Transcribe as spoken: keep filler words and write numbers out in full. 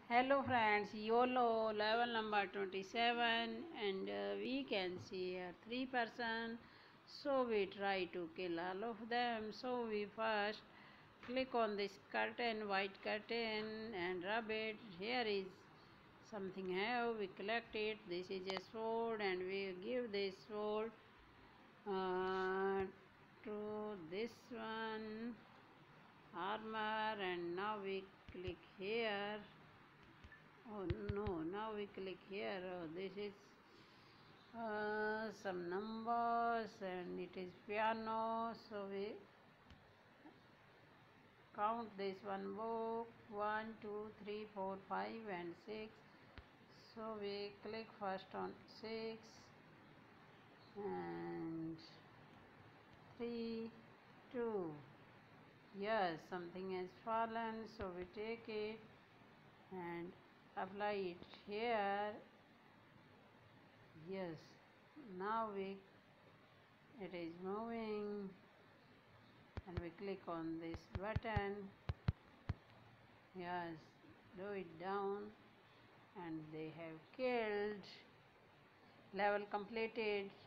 Hello friends, YOLO level number twenty-seven, and uh, we can see here three person. So we try to kill all of them. So we first click on this curtain, white curtain, and rub it. Here is something here. We collect it. This is a sword, and we give this sword uh, to this one armor, and now we click here. Oh no, now we click here. Oh, this is uh, some numbers and it is piano. So we count this one book one, two, three, four, five, and six. So we click first on six and three, two. Yes, something has fallen. So we take it and apply it here. Yes, now we it is moving and we click on this button. Yes, do it down and they have killed. Level completed.